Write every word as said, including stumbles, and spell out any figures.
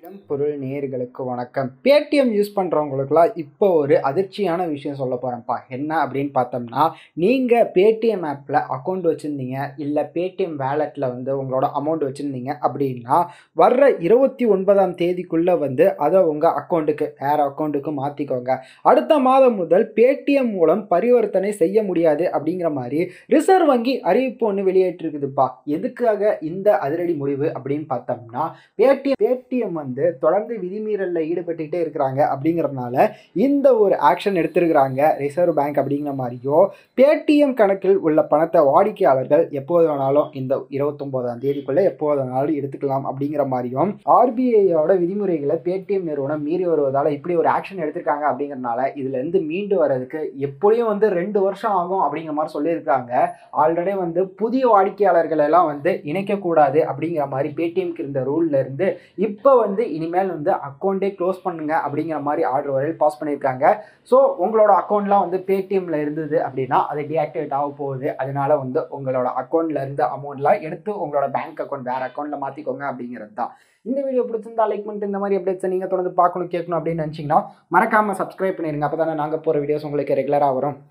M பொருள் நேயர்களுக்கு வணக்கம். பேடிஎம் யூஸ் பண்ணுறவங்களுக்குலாம் இப்போ ஒரு அதிர்ச்சியான விஷயம் சொல்ல போகிறேன்ப்பா. என்ன அப்படின்னு பார்த்தோம்னா, நீங்கள் பேடிஎம் ஆப்பில் அக்கௌண்ட் வச்சுருந்தீங்க, இல்லை பேடிஎம் வேலெட்டில் வந்து உங்களோட அமௌண்ட் வச்சுருந்தீங்க அப்படின்னா, வர்ற இருபத்தி ஒன்பதாம் தேதிக்குள்ளே வந்து அதை உங்கள் அக்கௌண்ட்டுக்கு வேறு அக்கௌண்ட்டுக்கு மாற்றிக்கோங்க. அடுத்த மாதம் முதல் பேடிஎம் மூலம் பரிவர்த்தனை செய்ய முடியாது அப்படிங்கிற மாதிரி ரிசர்வ் வங்கி அறிவிப்பு ஒன்று வெளியேற்றிருக்குதுப்பா. எதுக்காக இந்த அதிரடி முடிவு அப்படின்னு பார்த்தோம்னா, பேடிஎம் பேடிஎம் வந்து தொடர்ந்து விதிமீறலில் ஈடுபட்டுக்கிட்டே இருக்கிறாங்க அப்படிங்கிறதுனால இந்த ஒரு ஆக்ஷன் எடுத்திருக்கிறாங்க ரிசர்வ் பேங்க் அப்படிங்கிற மாதிரியோ. பேடிஎம் கணக்கில் உள்ள பணத்தை வாடிக்கையாளர்கள் எப்போது வேணாலும் இந்த இருபத்தொன்பதாம் தேதிக்குள்ளே எப்போது வேணாலும் எடுத்துக்கலாம் அப்படிங்கிற மாதிரியும் ஆர்பிஐயோட விதிமுறைகளை பேடிஎம் நிறுவனம் மீறி வருவதால் இப்படி ஒரு ஆக்ஷன் எடுத்திருக்காங்க அப்படிங்கிறதுனால இதுல இருந்து மீண்டு வர்றதுக்கு எப்படியும் வந்து ரெண்டு வருஷம் ஆகும் அப்படிங்கிற மாதிரி சொல்லியிருக்காங்க. ஆல்ரெடி வந்து புதிய வாடிக்கையாளர்கள் எல்லாம் வந்து இணைக்கக்கூடாது அப்படிங்கிற மாதிரி பேடிஎம்க்கு இருந்த ரூல்ல இருந்து இப்போ வந்து இனிமேல் வந்து அக்கௌண்ட்டே க்ளோஸ் பண்ணுங்க அப்படிங்கிற மாதிரி ஆர்டர் வரையில் பாஸ் பண்ணியிருக்காங்க. ஸோ உங்களோட அக்கௌண்ட்லாம் வந்து பேடிஎம்ல இருந்தது அப்படின்னா அது டீஆக்டிவேட் ஆக போகுது. அதனால வந்து உங்களோட அக்கௌண்ட்ல இருந்து அமௌண்ட்லாம் எடுத்து உங்களோட பேங்க் அக்கௌண்ட் வேற அக்கௌண்ட்ல மாற்றிக்கோங்க அப்படிங்கிறது தான். இந்த வீடியோ பிடிச்சிருந்தா லைக் பண்ணிட்டு இந்த மாதிரி அப்டேட்ஸை நீங்கள் தொடர்ந்து பார்க்கணும் கேட்கணும் அப்படின்னு நினச்சிங்கன்னா மறக்காமல் சப்ஸ்கிரைப் பண்ணிடுங்க. அப்போ தானே நாங்கள் போகிற வீடியோஸ் உங்களுக்கு ரெகுலராக வரும்.